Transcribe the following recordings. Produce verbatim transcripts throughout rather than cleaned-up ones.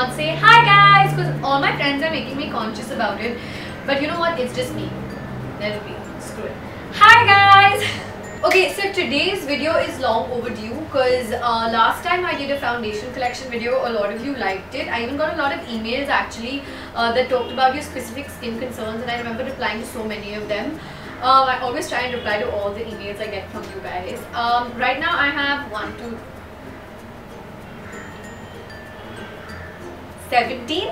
not say hi guys because all my friends are making me conscious about it. But you know what? It's just me. Let it be. Screw it. Hi guys! Okay, so today's video is long overdue because uh, last time I did a foundation collection video, a lot of you liked it. I even got a lot of emails actually uh, that talked about your specific skin concerns, and I remember replying to so many of them. Um, I always try and reply to all the emails I get from you guys. Um, right now I have one, two, seventeen,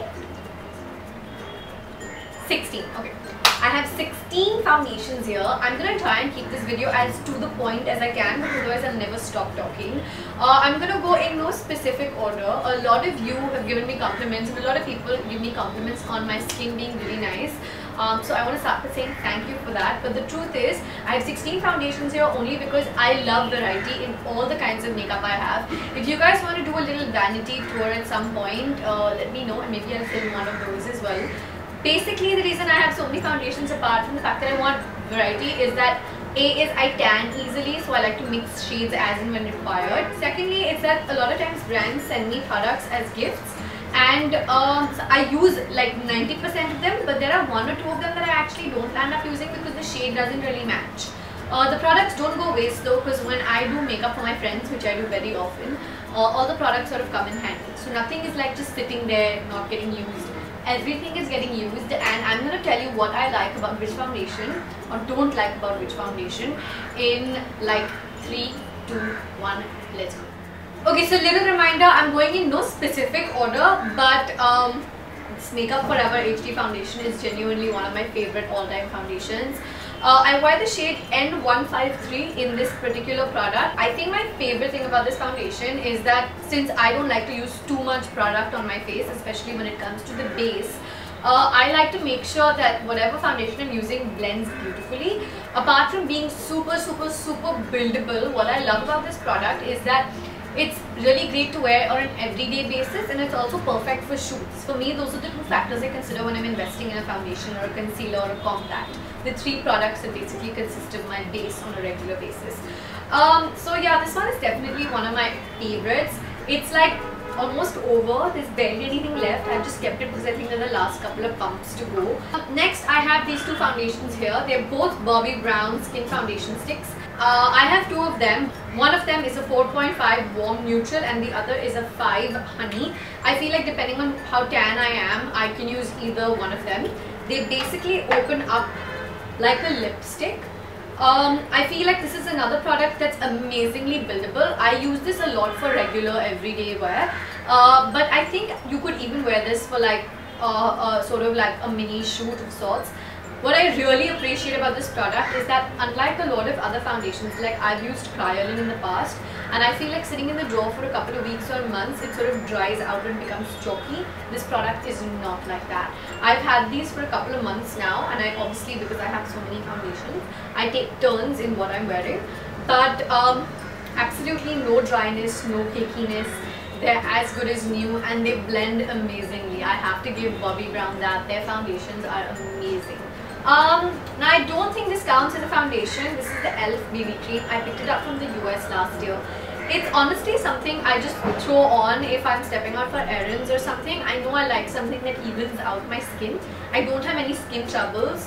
sixteen. Okay. I have sixteen foundations here. I'm gonna try and keep this video as to the point as I can because otherwise I'll never stop talking. Uh, I'm gonna go in no specific order. A lot of you have given me compliments, and a lot of people give me compliments on my skin being really nice. Um, so I want to start by saying thank you for that. But the truth is, I have sixteen foundations here only because I love variety in all the kinds of makeup I have. If you guys want to do a little vanity tour at some point, uh, let me know and maybe I'll film one of those as well. Basically, the reason I have so many foundations apart from the fact that I want variety is that A is I tan easily, so I like to mix shades as and when required. Secondly, it's that a lot of times brands send me products as gifts, and um, so I use like ninety percent of them, but there are one or two of them that I actually don't end up using because the shade doesn't really match. Uh, the products don't go waste though, because when I do makeup for my friends, which I do very often, uh, all the products sort of come in handy. So nothing is like just sitting there not getting used. Everything is getting used, and I'm going to tell you what I like about which foundation or don't like about which foundation in like three, two, one, let's go. Okay, so little reminder, I'm going in no specific order, but um, this Makeup Forever H D foundation is genuinely one of my favorite all-time foundations. Uh, I wear the shade N one five three in this particular product. I think my favorite thing about this foundation is that since I don't like to use too much product on my face, especially when it comes to the base, uh, I like to make sure that whatever foundation I'm using blends beautifully. Apart from being super super super buildable, what I love about this product is that it's really great to wear on an everyday basis, and it's also perfect for shoots. For me, those are the two factors I consider when I'm investing in a foundation or a concealer or a compact. The three products that basically consist of my base on a regular basis. Um, so yeah, this one is definitely one of my favorites. It's like almost over. There's barely anything left. I've just kept it because I think there are the last couple of pumps to go. Um, next, I have these two foundations here. They're both Bobbi Brown Skin Foundation Sticks. Uh, I have two of them. One of them is a four point five warm neutral and the other is a five honey. I feel like depending on how tan I am, I can use either one of them. They basically open up like a lipstick. Um, I feel like this is another product that's amazingly buildable. I use this a lot for regular everyday wear, uh, but I think you could even wear this for like uh, uh, sort of like a mini shoot of sorts. What I really appreciate about this product is that unlike a lot of other foundations, like I've used Kryolan in the past, and I feel like sitting in the drawer for a couple of weeks or months, it sort of dries out and becomes chalky. This product is not like that. I've had these for a couple of months now, and I obviously, because I have so many foundations, I take turns in what I'm wearing, but um, absolutely no dryness, no cakiness. They're as good as new and they blend amazingly. I have to give Bobbi Brown that. Their foundations are amazing. Um, now I don't think this counts as a foundation. This is the e l f B B cream. I picked it up from the U S last year. It's honestly something I just throw on if I'm stepping out for errands or something. I know I like something that evens out my skin. I don't have any skin troubles.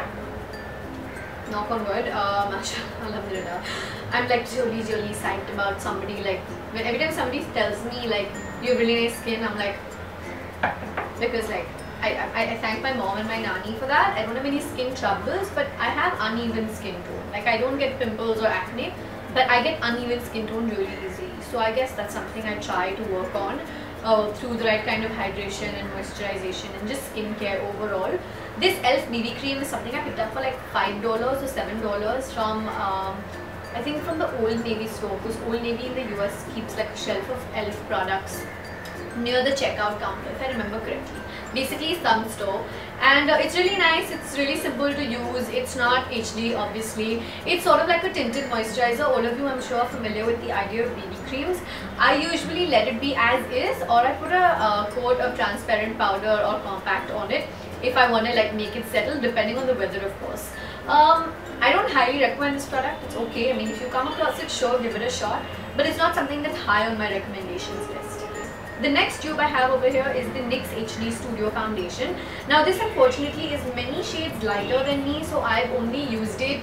Knock on wood. Um, Alhamdulillah. I'm like really really psyched about somebody, like when every time somebody tells me like you have really nice skin, I'm like, because like I, I, I thank my mom and my nanny for that. I don't have any skin troubles, but I have uneven skin tone. Like I don't get pimples or acne, but I get uneven skin tone really easily. So I guess that's something I try to work on uh, through the right kind of hydration and moisturization and just skincare overall. This e l f B B cream is something I picked up for like five dollars or seven dollars from um, I think from the Old Navy store, because Old Navy in the U S keeps like a shelf of e l f products near the checkout counter, if I remember correctly. Basically some store, and uh, it's really nice. It's really simple to use. It's not H D obviously. It's sort of like a tinted moisturizer. All of you I'm sure are familiar with the idea of B B creams. I usually let it be as is, or I put a uh, coat of transparent powder or compact on it if I want to like make it settle, depending on the weather of course. Um, I don't highly recommend this product. It's okay. I mean, if you come across it, sure, give it a shot, but it's not something that's high on my recommendations list. The next tube I have over here is the NYX H D Studio Foundation. Now this unfortunately is many shades lighter than me, so I've only used it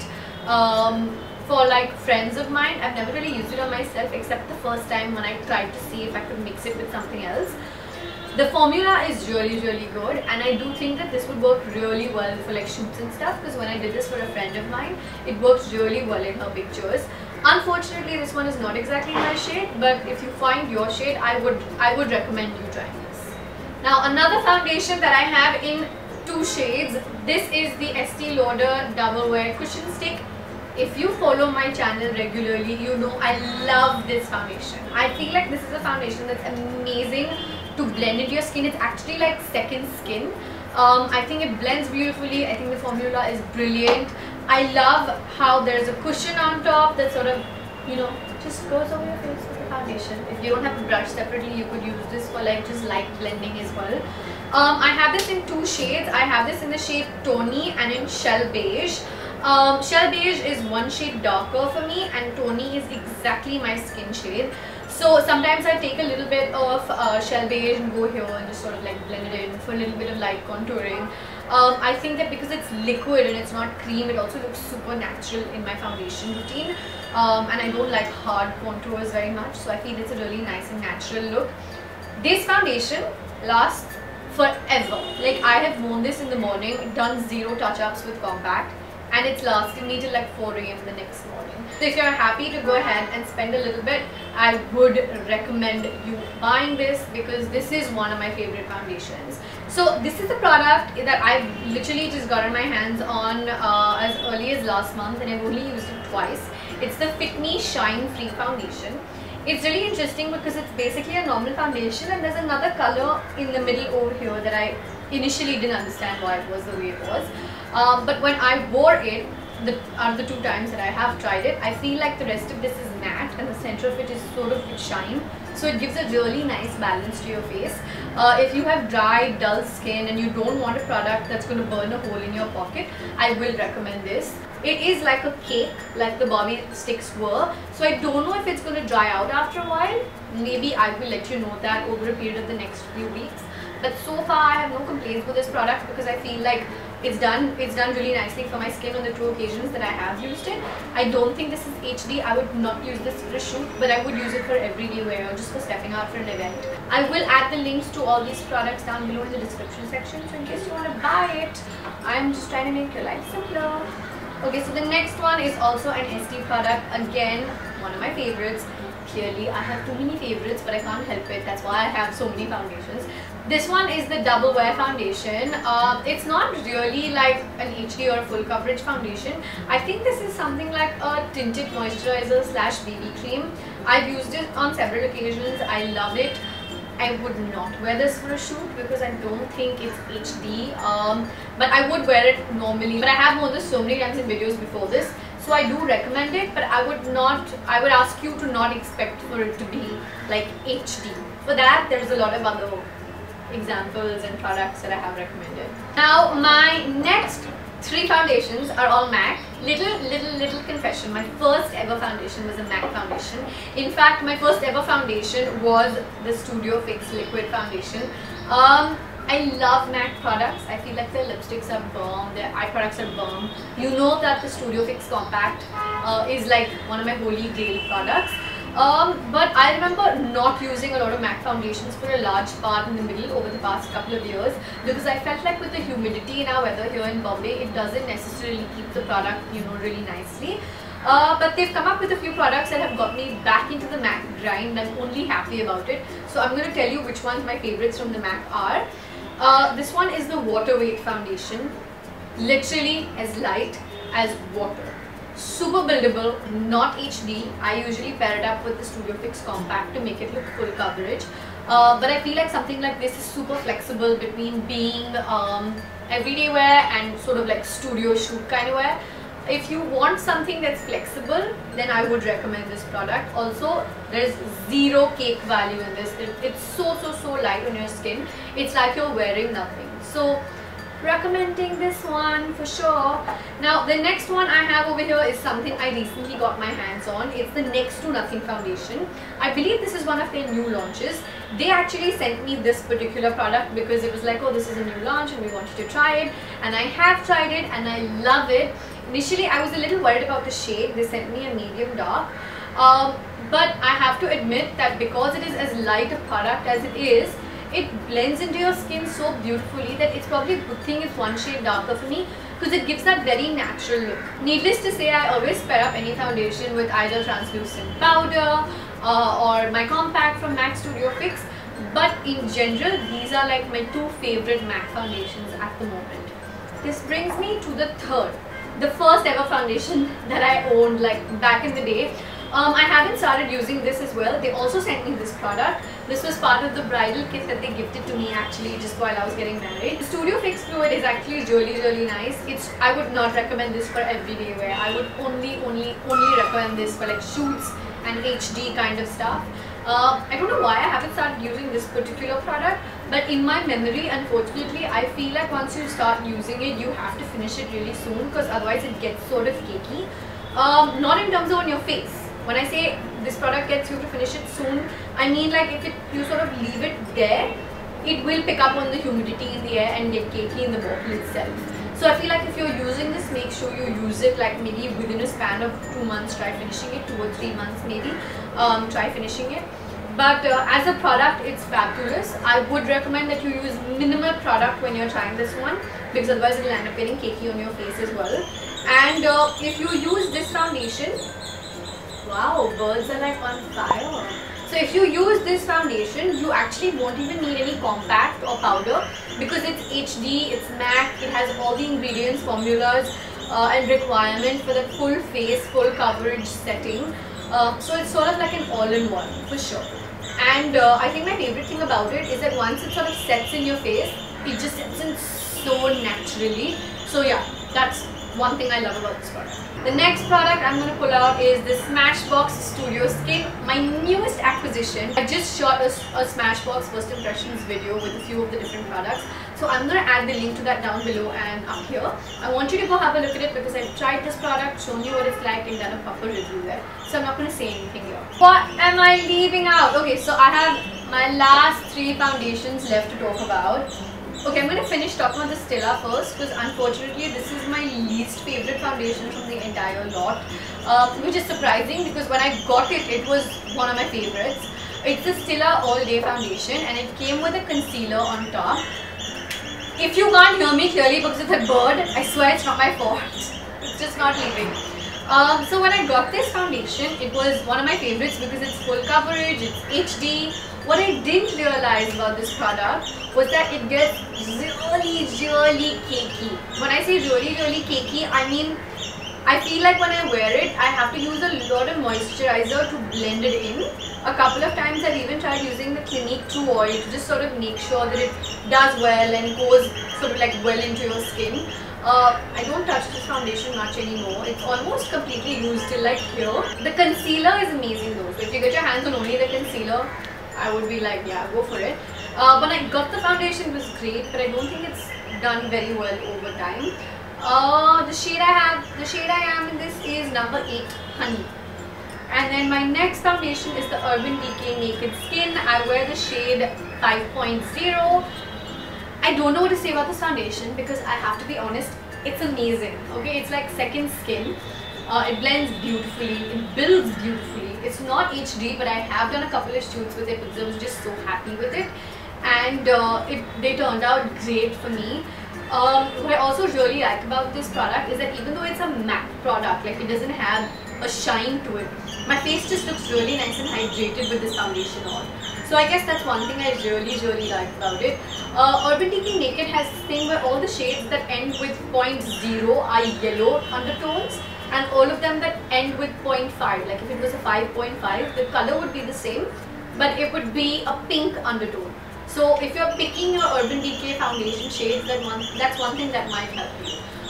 um, for like friends of mine. I've never really used it on myself except the first time when I tried to see if I could mix it with something else. The formula is really really good, and I do think that this would work really well for like shoots and stuff, because when I did this for a friend of mine, it worked really well in her pictures. Unfortunately, this one is not exactly my shade, but if you find your shade, I would I would recommend you trying this. Now another foundation that I have in two shades, this is the Estee Lauder Double Wear Cushion Stick. If you follow my channel regularly, you know I love this foundation. I feel like this is a foundation that's amazing to blend into your skin. It's actually like second skin. Um, I think it blends beautifully. I think the formula is brilliant. I love how there's a cushion on top that sort of, you know, just goes over your face with the foundation. If you don't have to brush separately, you could use this for like just light blending as well. Um, I have this in two shades. I have this in the shade Tony and in Shell Beige. Um, Shell Beige is one shade darker for me, and Tony is exactly my skin shade. So sometimes I take a little bit of uh, Shell Beige and go here and just sort of like blend it in for a little bit of light contouring. Um, I think that because it's liquid and it's not cream, it also looks super natural in my foundation routine. Um, and I don't like hard contours very much, so I feel it's a really nice and natural look. This foundation lasts forever. Like, I have worn this in the morning, done zero touch-ups with compact, and it's lasted me till like four A M the next morning. So if you're happy to go ahead and spend a little bit, I would recommend you buying this, because this is one of my favorite foundations. So this is a product that I've literally just gotten my hands on uh, as early as last month, and I've only used it twice. It's the Fit Me Shine Free Foundation. It's really interesting because it's basically a normal foundation, and there's another color in the middle over here that I initially didn't understand why it was the way it was. Um, but when I wore it, the are the two times that I have tried it, I feel like the rest of this is matte and the center of it is sort of with shine. So it gives a really nice balance to your face. Uh, if you have dry, dull skin and you don't want a product that's going to burn a hole in your pocket, I will recommend this. It is like a cake, like the Bobby sticks were. So I don't know if it's going to dry out after a while. Maybe I will let you know that over a period of the next few weeks. But so far I have no complaints with this product, because I feel like it's done it's done really nicely for my skin on the two occasions that I have used it. I don't think this is H D. I would not use this for a shoot, but I would use it for everyday wear or just for stepping out for an event. I will add the links to all these products down below in the description section, so in case you want to buy it, I'm just trying to make your life simpler. Okay, so the next one is also an Estee product. Again, one of my favorites. Clearly, I have too many favorites, but I can't help it. That's why I have so many foundations. This one is the Double Wear Foundation. Uh, it's not really like an H D or full coverage foundation. I think this is something like a tinted moisturizer slash B B cream. I've used it on several occasions. I love it. I would not wear this for a shoot because I don't think it's H D. Um, but I would wear it normally. But I have worn this so many times in videos before this, so I do recommend it. But I would not. I would ask you to not expect for it to be like H D. For that, there's a lot of other examples and products that I have recommended. Now my next three foundations are all MAC. Little little little confession, my first ever foundation was a MAC foundation. In fact, my first ever foundation was the Studio Fix Liquid Foundation. um I love MAC products. I feel like their lipsticks are bomb, their eye products are bomb. You know that the Studio Fix Compact uh, is like one of my holy grail products. Um, but I remember not using a lot of MAC foundations for a large part in the middle over the past couple of years, because I felt like with the humidity in our weather here in Bombay, it doesn't necessarily keep the product, you know, really nicely. Uh, but they've come up with a few products that have got me back into the MAC grind. I'm only happy about it. So I'm going to tell you which ones my favorites from the MAC are. Uh, this one is the Water Weight Foundation. Literally as light as water. Super buildable, not H D. I usually pair it up with the Studio Fix Compact to make it look full coverage. Uh, but I feel like something like this is super flexible between being um, everyday wear and sort of like studio shoot kind of wear. If you want something that's flexible, then I would recommend this product. Also, there's zero cake value in this. It, it's so so so light on your skin. It's like you're wearing nothing. So recommending this one for sure. Now the next one I have over here is something I recently got my hands on. It's the Next to Nothing foundation. I believe this is one of their new launches. They actually sent me this particular product because it was like, oh, this is a new launch and we want you to try it, and I have tried it and I love it. Initially I was a little worried about the shade. They sent me a medium dark, um, but I have to admit that because it is as light a product as it is, it blends into your skin so beautifully that it's probably a good thing it's one shade darker for me, because it gives that very natural look. Needless to say, I always pair up any foundation with either translucent powder uh, or my compact from MAC Studio Fix, but in general these are like my two favorite MAC foundations at the moment. This brings me to the third, the first ever foundation that I owned like back in the day. Um, I haven't started using this as well. They also sent me this product. This was part of the bridal kit that they gifted to me actually just while I was getting married. The Studio Fix Fluid is actually really really nice. It's I would not recommend this for everyday wear. I would only only only recommend this for like shoots and H D kind of stuff. Uh, I don't know why I haven't started using this particular product, but in my memory, unfortunately, I feel like once you start using it, you have to finish it really soon, because otherwise it gets sort of cakey. Um, not in terms of on your face. When I say this product gets you to finish it soon, I mean like if it, you sort of leave it there, it will pick up on the humidity in the air and get cakey in the bottle itself. So I feel like if you're using this, make sure you use it like maybe within a span of two months, try finishing it, two or three months maybe, um, try finishing it. But uh, as a product, it's fabulous. I would recommend that you use minimal product when you're trying this one, because otherwise it will end up getting cakey on your face as well. And uh, if you use this foundation, wow, birds are like on fire. So if you use this foundation, you actually won't even need any compact or powder, because it's H D, it's MAC, it has all the ingredients, formulas uh, and requirements for the full face, full coverage setting. Uh, so it's sort of like an all-in-one for sure. And uh, I think my favorite thing about it is that once it sort of sets in your face, it just sets in so naturally. So yeah, that's one thing I love about this product. The next product I'm going to pull out is the Smashbox Studio Skin, my newest acquisition. I just shot a, a Smashbox first impressions video with a few of the different products. So I'm going to add the link to that down below and up here. I want you to go have a look at it because I've tried this product, shown you what it's like, and done a proper review there. So I'm not going to say anything here. What am I leaving out? Okay, so I have my last three foundations left to talk about. Okay, I'm going to finish talking about the Stila first, because unfortunately this is my least favorite foundation from the entire lot, uh, which is surprising because when I got it, it was one of my favorites. It's the Stila All Day Foundation and it came with a concealer on top. If you can't hear me clearly because it's a bird, I swear it's not my fault. It's just not leaving. Um, so when I got this foundation, it was one of my favorites because it's full coverage, it's H D. What I didn't realize about this product was that it gets really, really cakey. When I say really, really cakey, I mean, I feel like when I wear it, I have to use a lot of moisturizer to blend it in. A couple of times I've even tried using the Clinique True Oil to just sort of make sure that it does well and goes sort of like well into your skin. Uh, I don't touch this foundation much anymore. It's almost completely used till like here. The concealer is amazing though. So if you get your hands on only the concealer, I would be like, yeah, go for it. Uh, when I got the foundation, it was great, but I don't think it's done very well over time. Uh, the shade I have, the shade I am in this is number eight, Honey. And then my next foundation is the Urban Decay Naked Skin. I wear the shade five point zero. I don't know what to say about this foundation because I have to be honest, it's amazing. Okay, it's like second skin. Uh, it blends beautifully, it builds beautifully. It's not H D, but I have done a couple of shoots with it because I was just so happy with it, and uh, it they turned out great for me. Um, what I also really like about this product is that even though it's a matte product, like it doesn't have a shine to it, my face just looks really nice and hydrated with this foundation on. So I guess that's one thing I really really like about it. Uh, Urban Decay Naked has this thing where all the shades that end with zero point zero are yellow undertones, and all of them that end with zero point five, like if it was a five point five, the color would be the same, but it would be a pink undertone. So if you're picking your Urban Decay foundation shades, that one, that's one thing that might help you.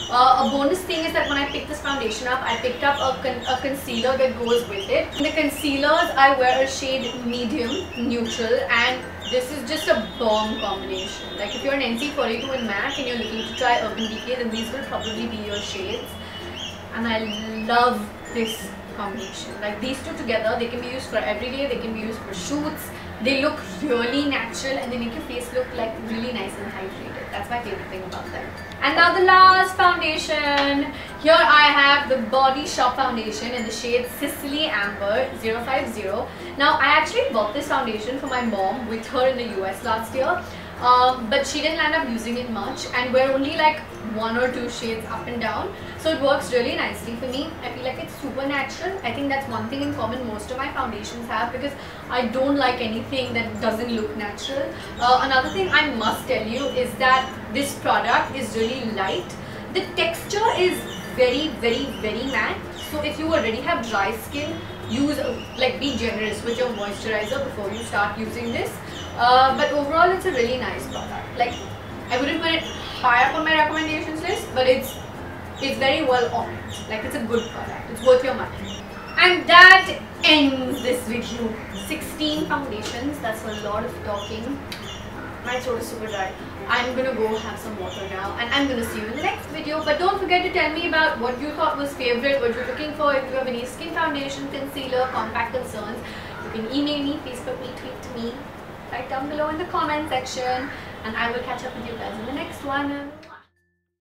Uh, a bonus thing is that when I picked this foundation up, I picked up a, con a concealer that goes with it. In the concealers, I wear a shade medium, neutral, and this is just a bomb combination. Like if you're an N C forty-two in MAC and you're looking to try Urban Decay, then these will probably be your shades. And I love this combination. Like these two together, they can be used for everyday, they can be used for shoots. They look really natural and they make your face look like really nice and hydrated. That's my favorite thing about them. And now the last foundation. Here I have the Body Shop foundation in the shade Sicily Amber zero five zero. Now I actually bought this foundation for my mom with her in the U S last year. Um, but she didn't end up using it much, and we're only like one or two shades up and down, so it works really nicely for me. I feel like it's super natural. I think that's one thing in common most of my foundations have, because I don't like anything that doesn't look natural. Uh, another thing I must tell you is that this product is really light. The texture is very very very matte, so if you already have dry skin, use like be generous with your moisturizer before you start using this. Uh, but overall, it's a really nice product. Like, I wouldn't put it high up on my recommendations list, but it's it's very well on it. Like, it's a good product. It's worth your money. And that ends this video. sixteen foundations. That's a lot of talking. My throat is super dry. I'm gonna go have some water now, and I'm gonna see you in the next video. But don't forget to tell me about what you thought was favorite, what you're looking for. If you have any skin foundation, concealer, compact concerns, you can email me, Facebook me, tweet to me right down below in the comment section, and I will catch up with you guys in the next one.